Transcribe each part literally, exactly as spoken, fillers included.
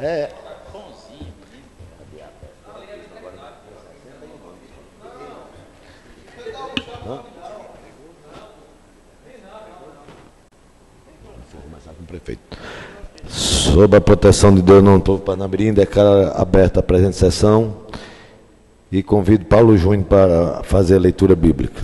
É. Vou começar com o prefeito. Sob a proteção de Deus no povo Parnamirim, declaro aberta a presente sessão e convido Paulo Júnior para fazer a leitura bíblica.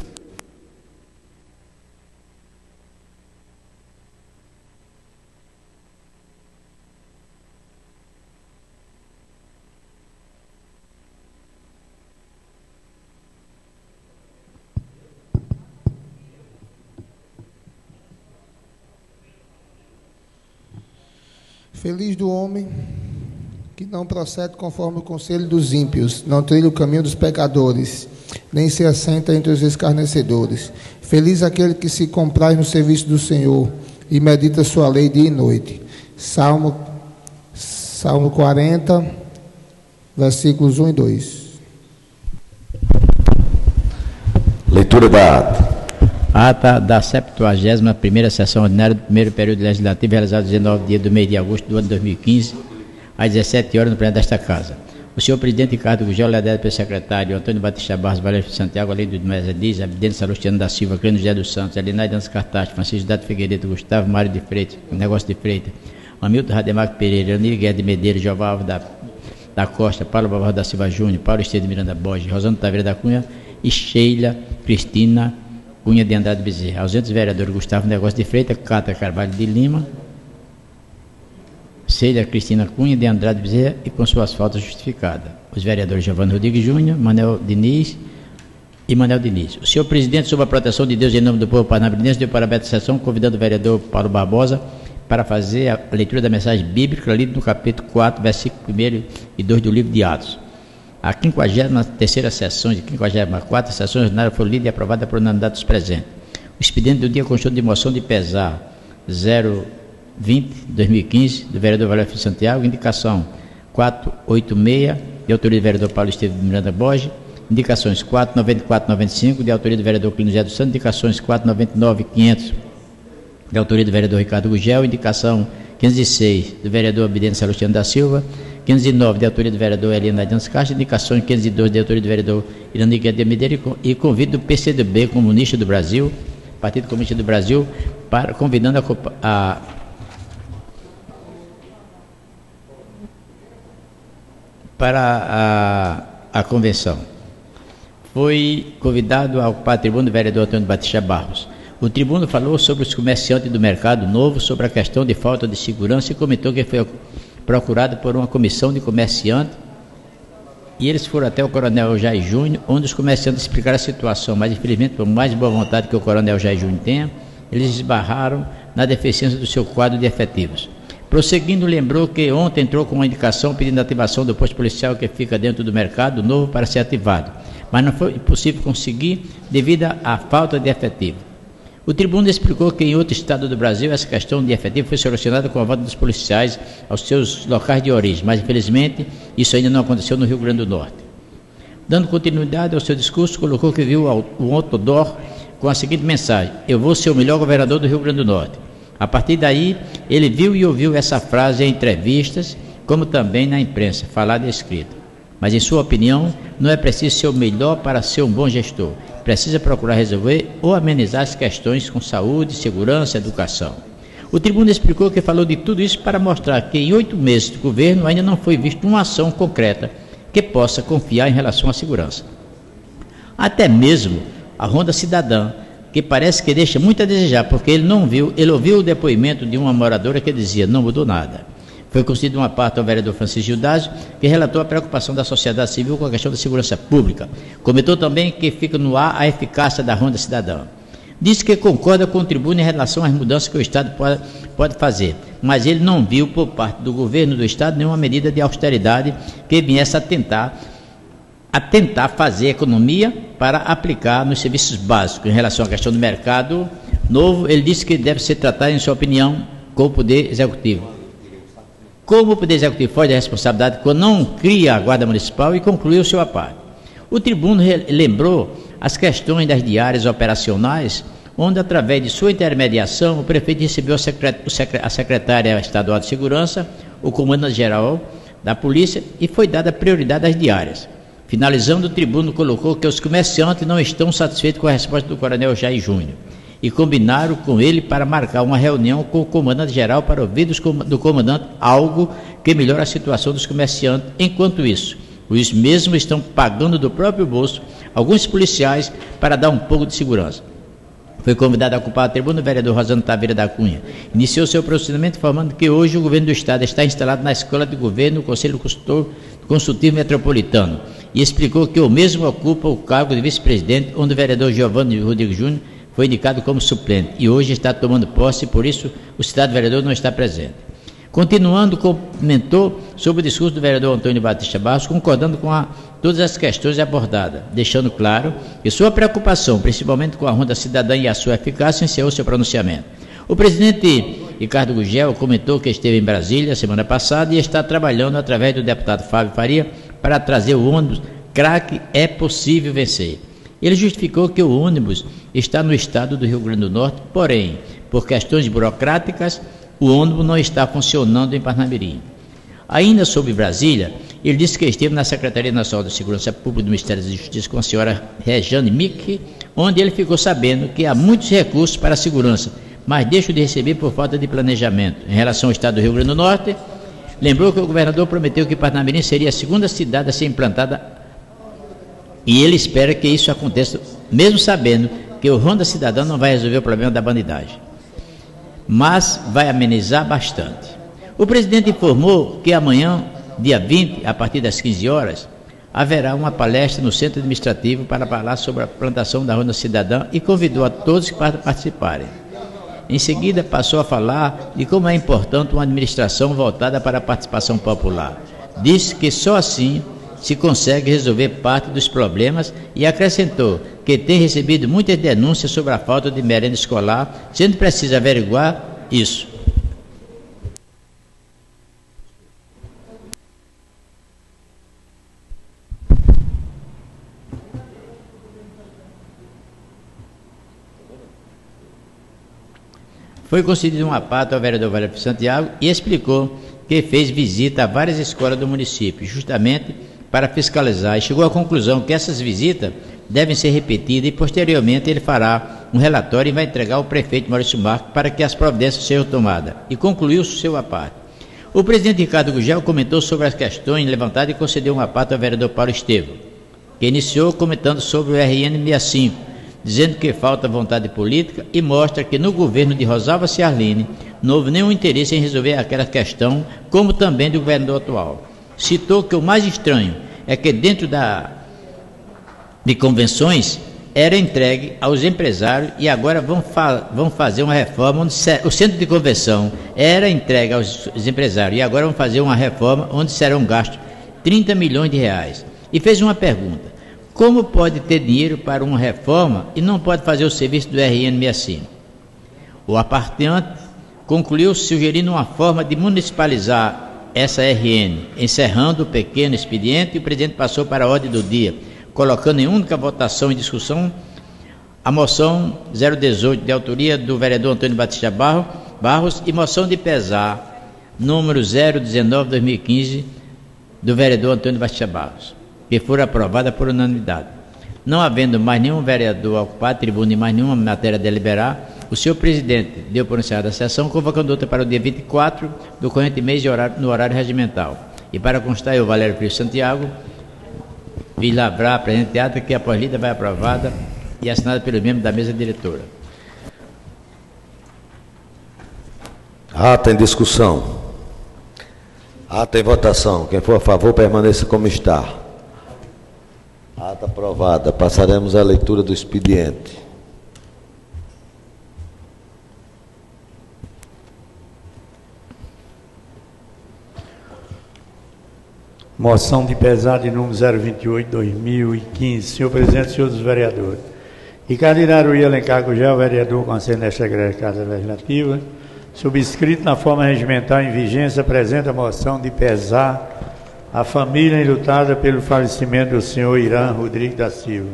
Feliz do homem que não procede conforme o conselho dos ímpios, não trilha o caminho dos pecadores, nem se assenta entre os escarnecedores. Feliz aquele que se compraz no serviço do Senhor e medita sua lei dia e noite. Salmo, Salmo quarenta, versículos um e dois. Leitura da ata. Ata da septuagésima primeira sessão ordinária do primeiro período legislativo, realizado dezenove dias do mês de agosto do ano de dois mil e quinze, às dezessete horas, no plenário desta Casa. O senhor presidente Ricardo Gugel, liderado pelo secretário Antônio Batista Barros Valério Santiago, além do Mesa Dias, Abdênio Salustiano da Silva, Clênio José dos Santos, Elinaide Dantas Cartacho, Francisco Dado Figueiredo, Gustavo Mário de Freitas, Negócio de Freitas, Hamilton Rademacher Pereira, Anir Guerra de Medeiros, Jeová Alves da, da Costa, Paulo Bavarro da Silva Júnior, Paulo Esteves de Miranda Borges, Rosando Taveira da Cunha e Sheila Cristina Cunha de Andrade Bezerra. Ausentes vereadores Gustavo Negócio de Freitas, Cata Carvalho de Lima, Sheila Cristina Cunha de Andrade Bezerra e com suas faltas justificadas. Os vereadores Giovanni Rodrigues Júnior, Manel Diniz e Manel Diniz. O senhor presidente, sob a proteção de Deus, em nome do povo parnamirense, deu para a aberta sessão, convidando o vereador Paulo Barbosa para fazer a leitura da mensagem bíblica lida no capítulo quatro, versículo um e dois do livro de Atos. A quinquagésima terceira sessão de quinquagésima quarta sessão ordinária foi lida e aprovada por unanimidade dos presentes. O expediente do dia constou de moção de pesar zero vinte de dois mil e quinze do vereador Valério Santiago, indicação quatrocentos e oitenta e seis de autoria do vereador Paulo Esteves de Miranda Borges, indicações quatrocentos e noventa e quatro e noventa e cinco de autoria do vereador Clínio José dos Santos, indicações quatrocentos e noventa e nove e quinhentos de autoria do vereador Ricardo Gugel, indicação quinhentos e seis do vereador Abdênio Salustiano da Silva, quinhentos e nove de autoria do vereador Eliana Dantas Castro, indicações quinhentos e dois de autoria do vereador Irani Guedes de Medeiros e convido o P C D B Comunista do Brasil, Partido Comunista do Brasil, para, convidando a, a para a, a convenção. Foi convidado ao tribuno o vereador Antônio Batista Barros. O tribuno falou sobre os comerciantes do mercado novo, sobre a questão de falta de segurança e comentou que foi procurado por uma comissão de comerciantes e eles foram até o Coronel Jair Júnior, onde os comerciantes explicaram a situação, mas infelizmente, por mais boa vontade que o Coronel Jair Júnior tenha, eles esbarraram na deficiência do seu quadro de efetivos. Prosseguindo, lembrou que ontem entrou com uma indicação pedindo a ativação do posto policial que fica dentro do mercado novo para ser ativado, mas não foi possível conseguir devido à falta de efetivo. O tribuno explicou que em outro estado do Brasil essa questão de efetivo foi solucionada com a volta dos policiais aos seus locais de origem, mas infelizmente isso ainda não aconteceu no Rio Grande do Norte. Dando continuidade ao seu discurso, colocou que viu o outdoor com a seguinte mensagem: eu vou ser o melhor governador do Rio Grande do Norte. A partir daí, ele viu e ouviu essa frase em entrevistas, como também na imprensa, falada e escrita. Mas, em sua opinião, não é preciso ser o melhor para ser um bom gestor. Precisa procurar resolver ou amenizar as questões com saúde, segurança e educação. O tribuno explicou que falou de tudo isso para mostrar que em oito meses de governo ainda não foi vista uma ação concreta que possa confiar em relação à segurança. Até mesmo a Ronda Cidadã, que parece que deixa muito a desejar, porque ele não viu, ele ouviu o depoimento de uma moradora que dizia, não mudou nada. Foi concedida uma parte ao vereador Francisco Gildásio, que relatou a preocupação da sociedade civil com a questão da segurança pública. Comentou também que fica no ar a eficácia da Ronda Cidadã. Disse que concorda com o tribuno em relação às mudanças que o Estado pode, pode fazer, mas ele não viu por parte do governo do Estado nenhuma medida de austeridade que viesse a tentar, a tentar fazer economia para aplicar nos serviços básicos. Em relação à questão do mercado novo, ele disse que deve ser tratado, em sua opinião, com o Poder Executivo. Como o Poder Executivo foge da responsabilidade quando não cria a Guarda Municipal e concluiu sua parte. O tribuno lembrou as questões das diárias operacionais, onde, através de sua intermediação, o prefeito recebeu a secretária estadual de segurança, o comandante-geral da polícia e foi dada prioridade às diárias. Finalizando, o tribuno colocou que os comerciantes não estão satisfeitos com a resposta do coronel Jair Júnior e combinaram com ele para marcar uma reunião com o comandante-geral para ouvir do comandante algo que melhore a situação dos comerciantes. Enquanto isso, os mesmos estão pagando do próprio bolso alguns policiais para dar um pouco de segurança. Foi convidado a ocupar a tribuna o vereador Rosano Taveira da Cunha. Iniciou seu procedimento informando que hoje o governo do Estado está instalado na Escola de Governo do Conselho Consultivo Metropolitano e explicou que o mesmo ocupa o cargo de vice-presidente, onde o vereador Giovanni Rodrigues Júnior foi indicado como suplente e hoje está tomando posse, por isso o citado vereador não está presente. Continuando, comentou sobre o discurso do vereador Antônio Batista Barros, concordando com a, todas as questões abordadas, deixando claro que sua preocupação, principalmente com a Ronda Cidadã e a sua eficácia, encerrou seu pronunciamento. O presidente Ricardo Gugel comentou que esteve em Brasília semana passada e está trabalhando através do deputado Fábio Faria para trazer o ônibus Craque É Possível Vencer. Ele justificou que o ônibus está no estado do Rio Grande do Norte, porém, por questões burocráticas, o ônibus não está funcionando em Parnamirim. Ainda sobre Brasília, ele disse que esteve na Secretaria Nacional de Segurança Pública do Ministério da Justiça com a senhora Rejane Mick, onde ele ficou sabendo que há muitos recursos para a segurança, mas deixam de receber por falta de planejamento. Em relação ao estado do Rio Grande do Norte, lembrou que o governador prometeu que Parnamirim seria a segunda cidade a ser implantada e ele espera que isso aconteça, mesmo sabendo que o Ronda Cidadã não vai resolver o problema da bandidagem, mas vai amenizar bastante. O presidente informou que amanhã, dia vinte, a partir das quinze horas, haverá uma palestra no Centro Administrativo para falar sobre a plantação da Ronda Cidadã e convidou a todos para participarem. Em seguida, passou a falar de como é importante uma administração voltada para a participação popular. Disse que só assim se consegue resolver parte dos problemas e acrescentou que tem recebido muitas denúncias sobre a falta de merenda escolar, sendo preciso averiguar isso. Foi concedido uma parte ao vereador Valério Santiago e explicou que fez visita a várias escolas do município, justamente para fiscalizar, e chegou à conclusão que essas visitas devem ser repetidas e posteriormente ele fará um relatório e vai entregar ao prefeito Maurício Marques para que as providências sejam tomadas, e concluiu sua parte. O presidente Ricardo Gugel comentou sobre as questões levantadas e concedeu uma parte ao vereador Paulo Estevam, que iniciou comentando sobre o R N sessenta e cinco, dizendo que falta vontade política e mostra que no governo de Rosalva Ciarline não houve nenhum interesse em resolver aquela questão, como também do governador atual. Citou que o mais estranho é que dentro da, de convenções era entregue aos empresários e agora vão, fa, vão fazer uma reforma, onde se, o centro de convenção era entregue aos empresários e agora vão fazer uma reforma onde serão gastos trinta milhões de reais. E fez uma pergunta: como pode ter dinheiro para uma reforma e não pode fazer o serviço do R N sessenta e cinco? O apartante concluiu sugerindo uma forma de municipalizar essa R N, encerrando o pequeno expediente, e o presidente passou para a ordem do dia, colocando em única votação e discussão a moção zero dezoito de autoria do vereador Antônio Batista Barros e moção de pesar número zero dezenove de dois mil e quinze do vereador Antônio Batista Barros, que foram aprovadas por unanimidade. Não havendo mais nenhum vereador a ocupar a tribuna e mais nenhuma matéria a deliberar, o senhor presidente deu por encerrada a sessão, convocando outra para o dia vinte e quatro do corrente mês de horário, no horário regimental. E para constar, eu, Valério Filho Santiago, vi lavrar a presente teatro que após lida vai aprovada e assinada pelo membro da mesa diretora. Ata em discussão. Ata em votação. Quem for a favor, permaneça como está. Ata aprovada. Passaremos à leitura do expediente. Moção de pesar de número zero vinte e oito de dois mil e quinze. Senhor presidente, senhores dos vereadores. Ricardo Iraruí Alencar Gugel, vereador, conselho desta Igreja Casa Legislativa, subscrito na forma regimental em vigência, apresenta a moção de pesar à família enlutada pelo falecimento do senhor Irã Rodrigues da Silva.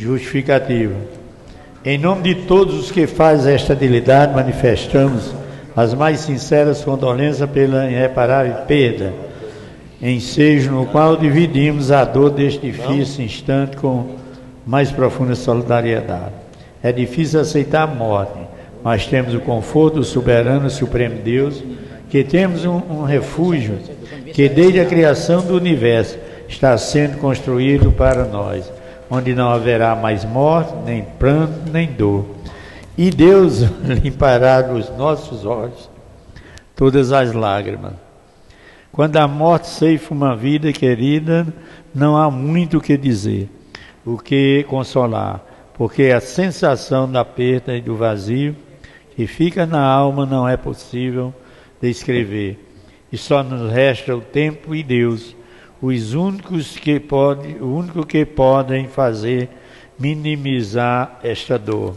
Justificativa. Em nome de todos os que fazem esta atividade, manifestamos as mais sinceras condolências pela irreparável perda, ensejo no qual dividimos a dor deste difícil instante com mais profunda solidariedade. É difícil aceitar a morte, mas temos o conforto do soberano e supremo Deus, que temos um, um refúgio que desde a criação do universo está sendo construído para nós, onde não haverá mais morte, nem pranto, nem dor. E Deus limpará dos nossos olhos todas as lágrimas. Quando a morte ceifa uma vida querida, não há muito o que dizer, o que consolar, porque a sensação da perda e do vazio que fica na alma não é possível descrever. E só nos resta o tempo e Deus, os únicos que pode, o único que podem fazer minimizar esta dor.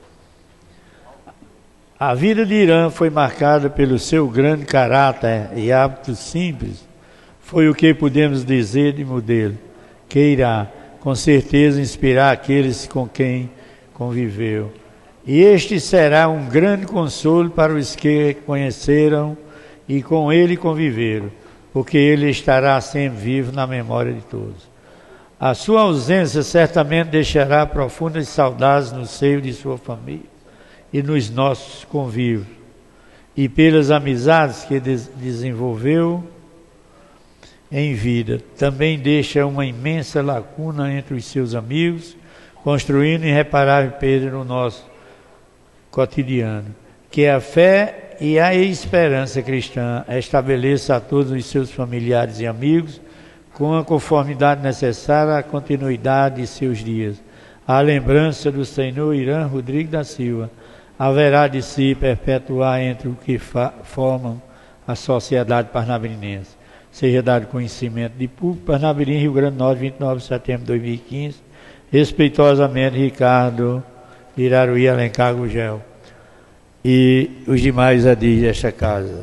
A vida de Irã foi marcada pelo seu grande caráter e hábitos simples. Foi o que podemos dizer de modelo, que irá, com certeza, inspirar aqueles com quem conviveu. E este será um grande consolo para os que conheceram e com ele conviveram, porque ele estará sempre vivo na memória de todos. A sua ausência certamente deixará profundas saudades no seio de sua família e nos nossos convívios, e pelas amizades que des- desenvolveu em vida. Também deixa uma imensa lacuna entre os seus amigos, construindo irreparável perda no nosso cotidiano. Que a fé e a esperança cristã estabeleça a todos os seus familiares e amigos, com a conformidade necessária à continuidade de seus dias. A lembrança do senhor Irã Rodrigues da Silva haverá de se perpetuar entre os que fa- formam a sociedade parnamirense. Seja dado conhecimento de público, Parnamirim, Rio Grande do Norte, vinte e nove de setembro de dois mil e quinze. Respeitosamente, Ricardo Iraruí Alencar Gugel. E os demais adis desta casa.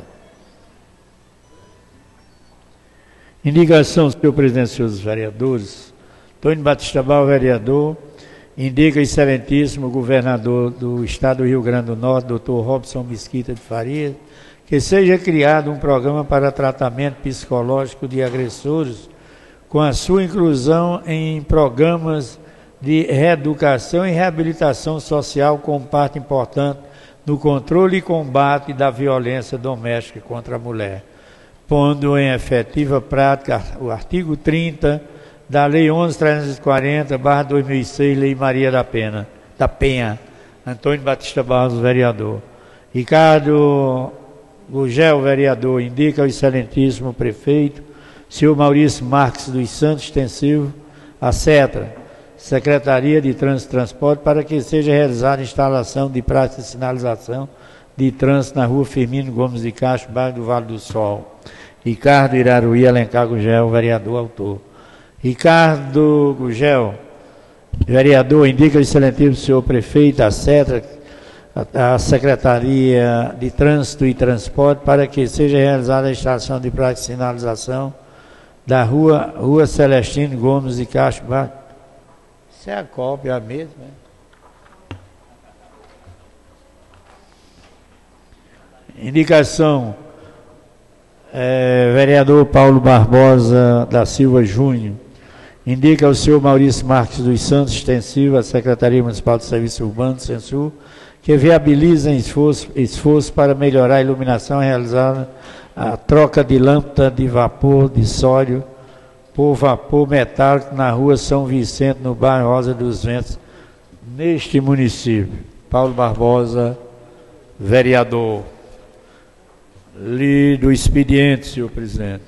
Indicação, senhor presidente, senhores vereadores. Antônio Batista Bal, vereador. Indica o excelentíssimo governador do estado do Rio Grande do Norte, doutor Robson Mesquita de Farias, que seja criado um programa para tratamento psicológico de agressores, com a sua inclusão em programas de reeducação e reabilitação social como parte importante no controle e combate da violência doméstica contra a mulher, pondo em efetiva prática o artigo trinta da Lei onze mil trezentos e quarenta, barra dois mil e seis, Lei Maria da Penha, da Penha. Antônio Batista Barros, vereador. Ricardo Gugel, vereador, indica ao excelentíssimo prefeito, senhor Maurício Marques dos Santos Extensivo, a CETRA, Secretaria de Trânsito e Transporte, para que seja realizada a instalação de praça de sinalização de trânsito na rua Firmino Gomes de Castro, bairro do Vale do Sol. Ricardo Iraruí Alencar Gugel, vereador, autor. Ricardo Gugel, vereador, indica ao excelentíssimo senhor prefeito, a CETRA, a Secretaria de Trânsito e Transporte, para que seja realizada a instalação de praça de sinalização da rua, rua Celestino Gomes de Castro. Isso é a cópia mesmo, né? Indicação, é, vereador Paulo Barbosa da Silva Júnior. Indica ao senhor Maurício Marques dos Santos Extensivo, a Secretaria Municipal de Serviços Urbanos, Censul, que viabilizem esforço, esforço para melhorar a iluminação realizada a troca de lâmpada de vapor de sódio por vapor metálico na rua São Vicente, no bairro Rosa dos Ventos, neste município. Paulo Barbosa, vereador. Lido o expediente, senhor presidente.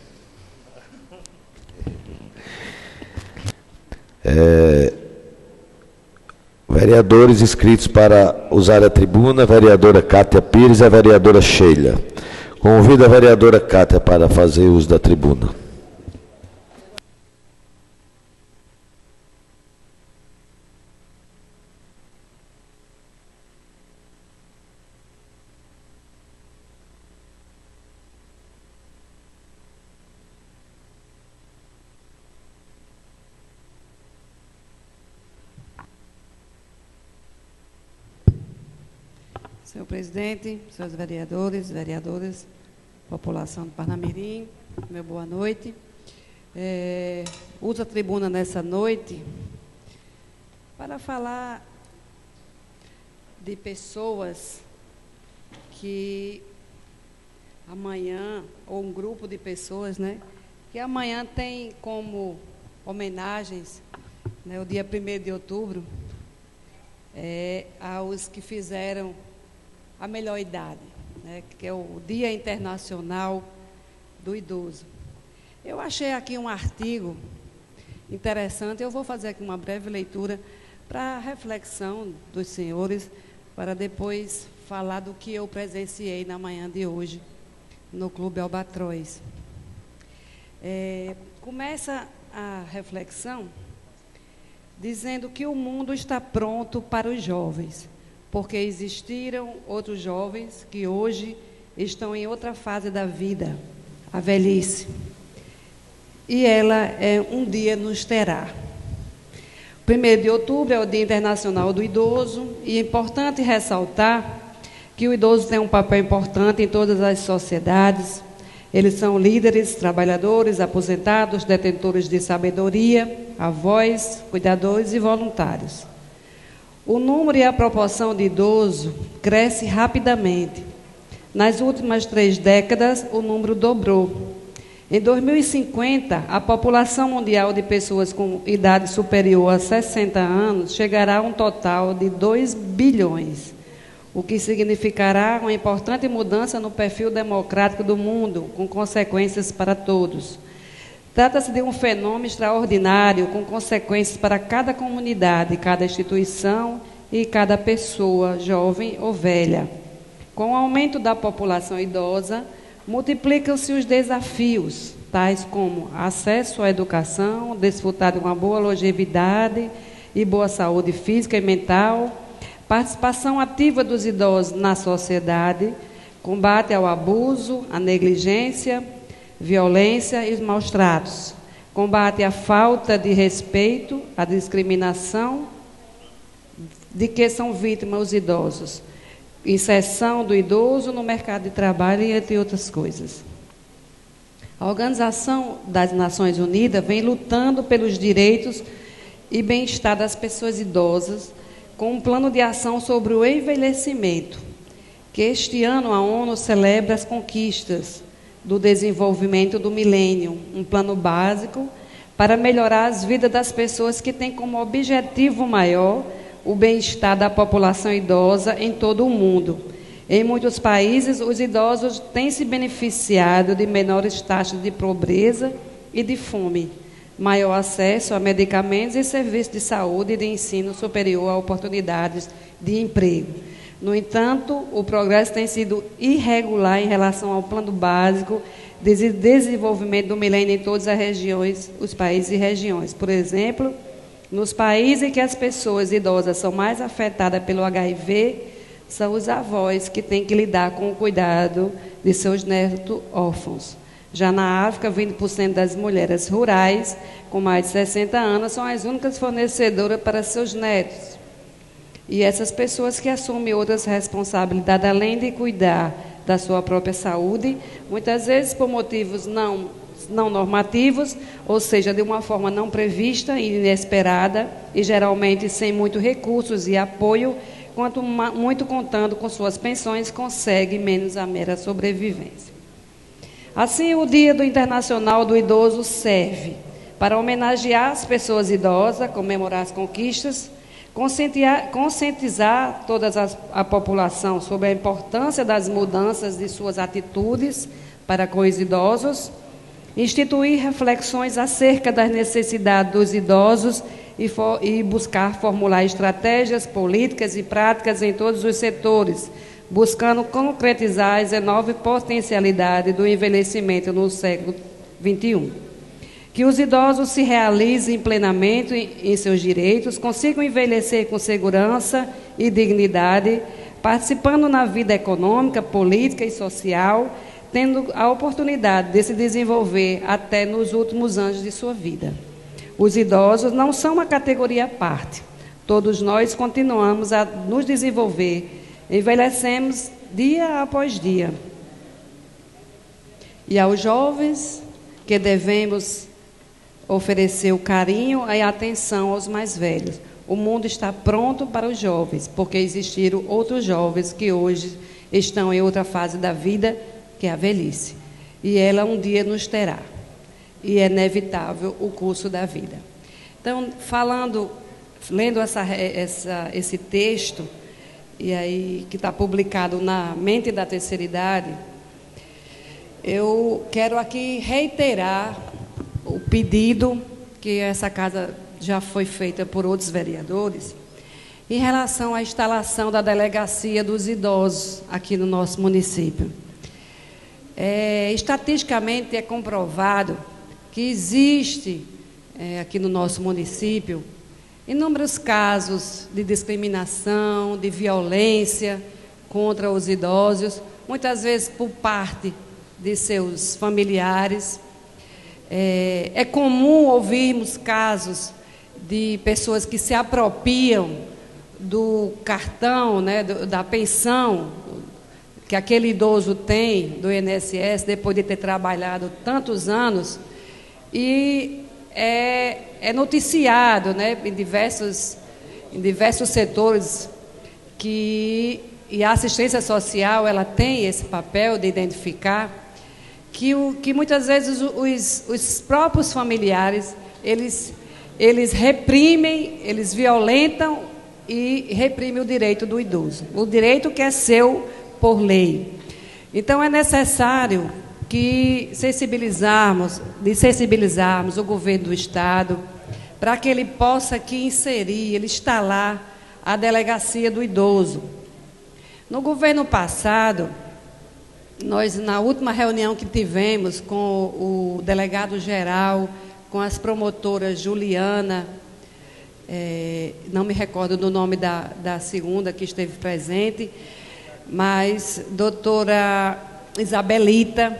É, vereadores inscritos para usar a tribuna, a vereadora Cátia Pires e a vereadora Sheila. Convido a vereadora Cátia para fazer uso da tribuna. Senhor presidente, senhores vereadores, vereadoras, população de Parnamirim, meu boa noite. É, uso a tribuna nessa noite para falar de pessoas que amanhã, ou um grupo de pessoas, né, que amanhã tem como homenagens, né, o dia primeiro de outubro, é, aos que fizeram a melhor idade, né, que é o Dia Internacional do Idoso. Eu achei aqui um artigo interessante, eu vou fazer aqui uma breve leitura para a reflexão dos senhores, para depois falar do que eu presenciei na manhã de hoje no Clube Albatroz. É, começa a reflexão dizendo que o mundo está pronto para os jovens, porque existiram outros jovens que hoje estão em outra fase da vida, a velhice. E ela, é, um dia, nos terá. primeiro de outubro é o Dia Internacional do Idoso, e é importante ressaltar que o idoso tem um papel importante em todas as sociedades. Eles são líderes, trabalhadores, aposentados, detentores de sabedoria, avós, cuidadores e voluntários. O número e a proporção de idoso cresce rapidamente. Nas últimas três décadas, o número dobrou. Em dois mil e cinquenta, a população mundial de pessoas com idade superior a sessenta anos chegará a um total de dois bilhões, o que significará uma importante mudança no perfil democrático do mundo, com consequências para todos. Trata-se de um fenômeno extraordinário, com consequências para cada comunidade, cada instituição e cada pessoa, jovem ou velha. Com o aumento da população idosa, multiplicam-se os desafios, tais como acesso à educação, desfrutar de uma boa longevidade e boa saúde física e mental, participação ativa dos idosos na sociedade, combate ao abuso, à negligência, violência e os maus-tratos, combate à falta de respeito, à discriminação de que são vítimas os idosos, inserção do idoso no mercado de trabalho e entre outras coisas. A Organização das Nações Unidas vem lutando pelos direitos e bem-estar das pessoas idosas com um plano de ação sobre o envelhecimento, que este ano a ONU celebra as conquistas do desenvolvimento do milênio, um plano básico para melhorar as vidas das pessoas que têm como objetivo maior o bem-estar da população idosa em todo o mundo. Em muitos países, os idosos têm se beneficiado de menores taxas de pobreza e de fome, maior acesso a medicamentos e serviços de saúde e de ensino superior a oportunidades de emprego. No entanto, o progresso tem sido irregular em relação ao plano básico de desenvolvimento do milênio em todas as regiões, os países e regiões. Por exemplo, nos países em que as pessoas idosas são mais afetadas pelo H I V, são os avós que têm que lidar com o cuidado de seus netos órfãos. Já na África, vinte por cento das mulheres rurais com mais de sessenta anos são as únicas fornecedoras para seus netos. E essas pessoas que assumem outras responsabilidades, além de cuidar da sua própria saúde, muitas vezes por motivos não, não normativos, ou seja, de uma forma não prevista e inesperada, e geralmente sem muitos recursos e apoio, quanto muito contando com suas pensões, consegue menos a mera sobrevivência. Assim, o Dia do Internacional do Idoso serve para homenagear as pessoas idosas, comemorar as conquistas, conscientizar, conscientizar toda as, a população sobre a importância das mudanças de suas atitudes para com os idosos, instituir reflexões acerca das necessidades dos idosos e, for, e buscar formular estratégias políticas e práticas em todos os setores, buscando concretizar as enormes potencialidades do envelhecimento no século vinte e um. Que os idosos se realizem plenamente em seus direitos, consigam envelhecer com segurança e dignidade, participando na vida econômica, política e social, tendo a oportunidade de se desenvolver até nos últimos anos de sua vida. Os idosos não são uma categoria à parte. Todos nós continuamos a nos desenvolver envelhecemos dia após dia. E aos jovens que devemos oferecer o carinho e a atenção aos mais velhos. O mundo está pronto para os jovens, porque existiram outros jovens que hoje estão em outra fase da vida, que é a velhice. E ela um dia nos terá. E é inevitável o curso da vida. Então, falando, lendo essa, essa, esse texto, e aí que está publicado na Mente da Terceira Idade, eu quero aqui reiterar o pedido que essa casa já foi feita por outros vereadores, em relação à instalação da delegacia dos idosos aqui no nosso município. É, estatisticamente é comprovado que existe é, aqui no nosso município inúmeros casos de discriminação, de violência contra os idosos, muitas vezes por parte de seus familiares. É, é comum ouvirmos casos de pessoas que se apropriam do cartão, né, do, da pensão que aquele idoso tem do I N S S depois de ter trabalhado tantos anos, e é, é noticiado, né, em diversos, em diversos setores que e a assistência social ela tem esse papel de identificar que, o, que muitas vezes os, os próprios familiares eles, eles reprimem, eles violentam e reprimem o direito do idoso, o direito que é seu por lei. Então é necessário que sensibilizarmos, de sensibilizarmos o governo do Estado para que ele possa aqui inserir, ele instalar a delegacia do idoso. No governo passado, nós, na última reunião que tivemos com o delegado-geral, com as promotoras Juliana, é, não me recordo do nome da, da segunda que esteve presente, mas doutora Isabelita,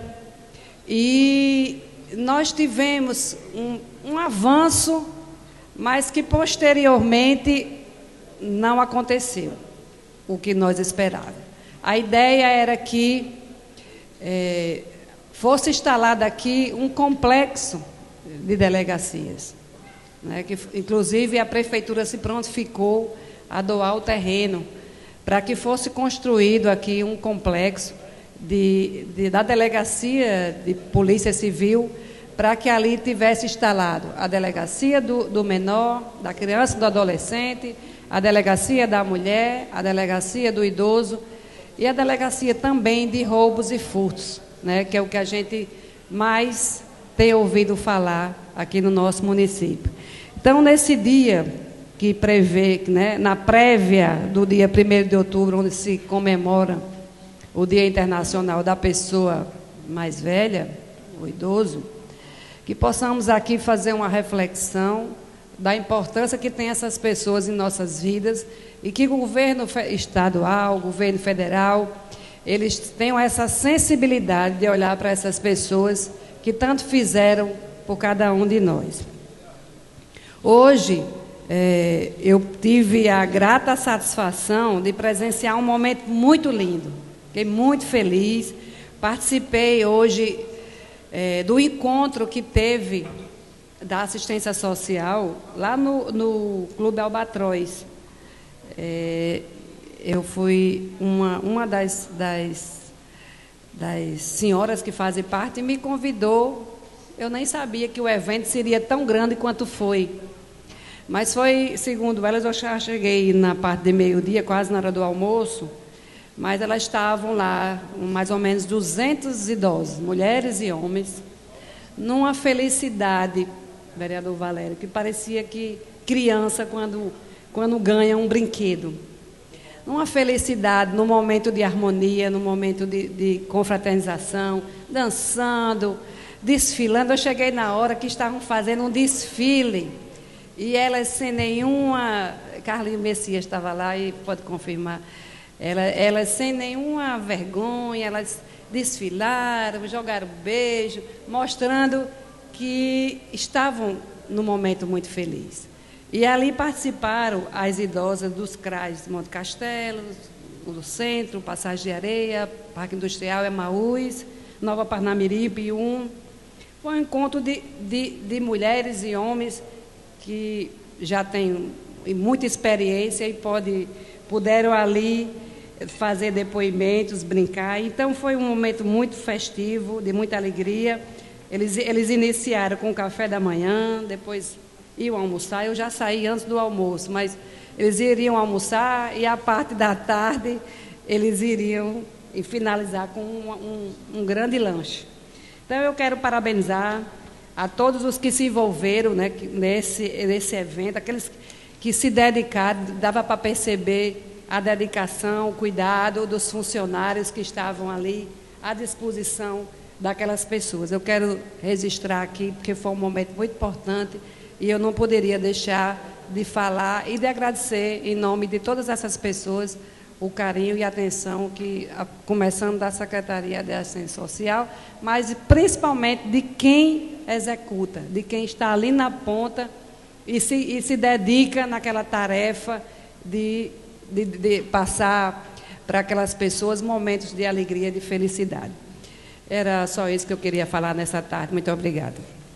e nós tivemos um, um avanço, mas que posteriormente não aconteceu o que nós esperávamos. A ideia era que é, fosse instalado aqui um complexo de delegacias, né, que, inclusive, a prefeitura se prontificou a doar o terreno para que fosse construído aqui um complexo de, de, da delegacia de polícia civil, para que ali tivesse instalado a delegacia do, do menor, da criança e do adolescente, a delegacia da mulher, a delegacia do idoso e a delegacia também de roubos e furtos, né, que é o que a gente mais tem ouvido falar aqui no nosso município. Então, nesse dia que prevê, né, na prévia do dia primeiro de outubro, onde se comemora o Dia Internacional da Pessoa Mais Velha, o idoso, que possamos aqui fazer uma reflexão da importância que tem essas pessoas em nossas vidas e que o governo estadual, o governo federal, eles tenham essa sensibilidade de olhar para essas pessoas que tanto fizeram por cada um de nós. Hoje, é, eu tive a grata satisfação de presenciar um momento muito lindo. Fiquei muito feliz. Participei hoje é, do encontro que teve da assistência social lá no, no Clube Albatroz. É, eu fui uma, uma das, das, das senhoras que fazem parte e me convidou. Eu nem sabia que o evento seria tão grande quanto foi. Mas foi, segundo elas, eu já cheguei na parte de meio-dia, quase na hora do almoço, mas elas estavam lá, mais ou menos duzentos idosos, mulheres e homens, numa felicidade, vereador Valério, que parecia que criança quando, quando ganha um brinquedo. Numa felicidade, num momento de harmonia, num momento de, de confraternização, dançando, desfilando. Eu cheguei na hora que estavam fazendo um desfile, e elas sem nenhuma... Carlinhos Messias estava lá e pode confirmar. Elas, elas sem nenhuma vergonha, elas desfilaram, jogaram beijo, mostrando que estavam num momento muito feliz. E ali participaram as idosas dos C R A S de Monte Castelo, do Centro, Passagem de Areia, Parque Industrial Emaús, Nova Parnamirim, Pium. Foi um encontro de, de, de mulheres e homens que já têm muita experiência e pode, puderam ali fazer depoimentos, brincar. Então, foi um momento muito festivo, de muita alegria. Eles, eles iniciaram com o café da manhã, depois iam almoçar. Eu já saí antes do almoço, mas eles iriam almoçar e a parte da tarde eles iriam finalizar com um, um, um grande lanche. Então, eu quero parabenizar a todos os que se envolveram, né, nesse, nesse evento, aqueles que se dedicaram, dava para perceber a dedicação, o cuidado dos funcionários que estavam ali à disposição daquelas pessoas. Eu quero registrar aqui, porque foi um momento muito importante e eu não poderia deixar de falar e de agradecer, em nome de todas essas pessoas, o carinho e a atenção, que, começando da Secretaria de Assistência Social, mas principalmente de quem executa, de quem está ali na ponta e se, e se dedica naquela tarefa de, de, de passar para aquelas pessoas momentos de alegria, de felicidade. Era só isso que eu queria falar nessa tarde. Muito obrigada.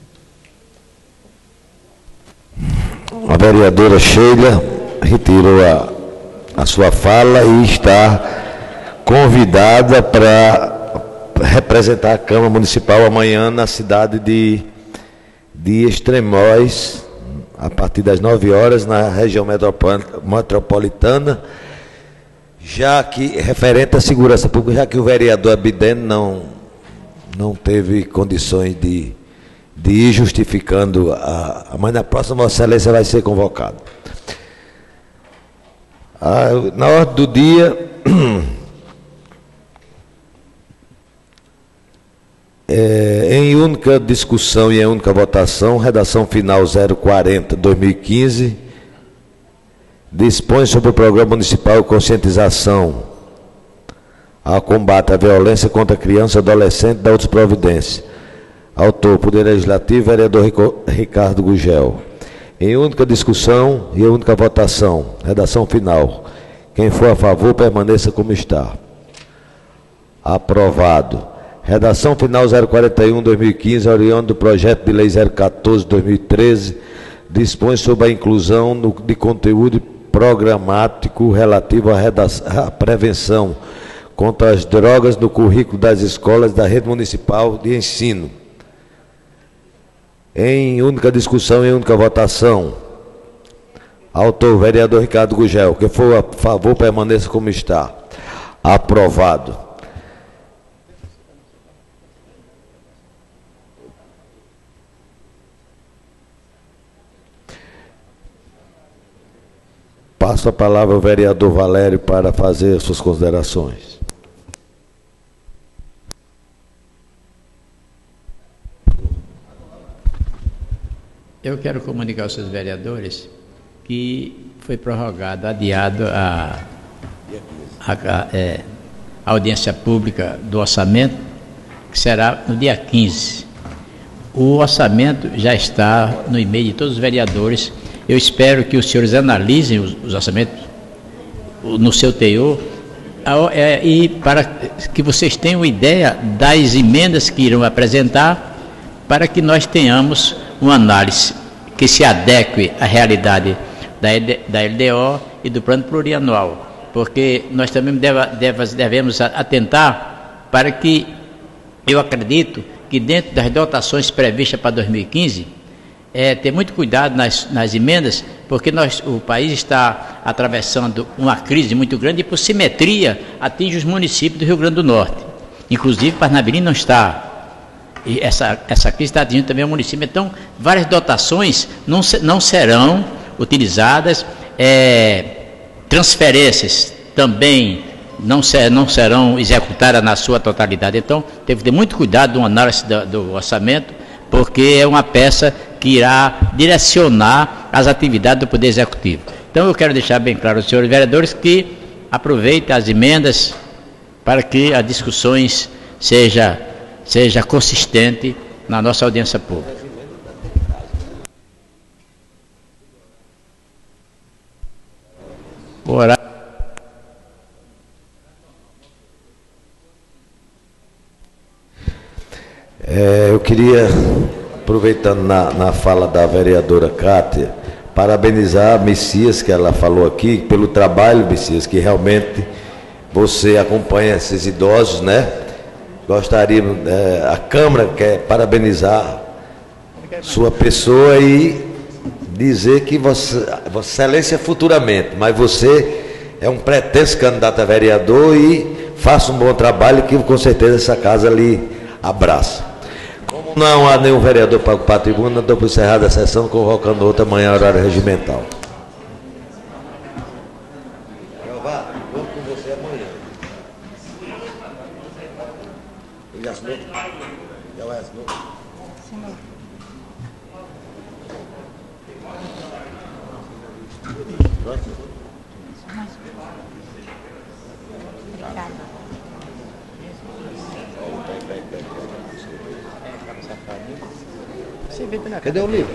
A vereadora Sheila retirou a, a sua fala e está convidada para representar a Câmara Municipal amanhã na cidade de, de Extremóis, a partir das nove horas, na região metropolitana, já que, referente à segurança pública, já que o vereador Abidene não, não teve condições de, de ir justificando, a, mas na próxima Vossa Excelência vai ser convocado. Ah, na ordem do dia, é, em única discussão e em única votação, redação final zero quarenta barra dois mil e quinze, dispõe sobre o Programa Municipal de Conscientização ao combate à violência contra criança e adolescente da outras providências. Autor, Poder Legislativo, vereador Ricardo Gugel. Em única discussão e única votação, redação final. Quem for a favor, permaneça como está. Aprovado. Redação final zero quarenta e um barra dois mil e quinze, oriundo do projeto de lei zero quatorze barra dois mil e treze, dispõe sobre a inclusão no, de conteúdo programático relativo à, redação, à prevenção contra as drogas no currículo das escolas da rede municipal de ensino. Em única discussão e única votação. Autor, vereador Ricardo Gugel. Quem for a favor, permaneça como está. Aprovado. Passo a palavra ao vereador Valério para fazer suas considerações. Eu quero comunicar aos seus vereadores que foi prorrogado, adiado a, a, a, é, a audiência pública do orçamento, que será no dia quinze. O orçamento já está no e-mail de todos os vereadores. Eu espero que os senhores analisem os, os orçamentos no seu teor é, e para que vocês tenham ideia das emendas que irão apresentar, para que nós tenhamos uma análise que se adeque à realidade da, da L D O e do plano plurianual, porque nós também deva, deva, devemos atentar para que, eu acredito, que dentro das dotações previstas para dois mil e quinze, é, ter muito cuidado nas, nas emendas, porque nós, o país está atravessando uma crise muito grande e, por simetria, atinge os municípios do Rio Grande do Norte. Inclusive, Parnamirim não está. E essa, essa crise está atingindo também o município. Então, várias dotações não, se, não serão utilizadas, é, transferências também não, ser, não serão executadas na sua totalidade. Então, teve que ter muito cuidado no análise do, do orçamento, porque é uma peça que irá direcionar as atividades do Poder Executivo. Então, eu quero deixar bem claro aos senhores vereadores que aproveitem as emendas para que as discussões sejam seja consistente na nossa audiência pública. O horário É, eu queria, aproveitando na, na fala da vereadora Cátia, parabenizar a Messias, que ela falou aqui, pelo trabalho, Messias, que realmente você acompanha esses idosos, né? Gostaria, é, a Câmara quer parabenizar sua pessoa e dizer que você, Vossa Excelência futuramente, mas você é um pretenso candidato a vereador e faça um bom trabalho que com certeza essa casa lhe abraça. Como não há nenhum vereador para ocupar a tribuna, dou por encerrada a sessão, convocando outra amanhã, horário regimental. Jeová, vou com você amanhã. Ele assinou? Já vai assinou? Assinou. Cadê o livro?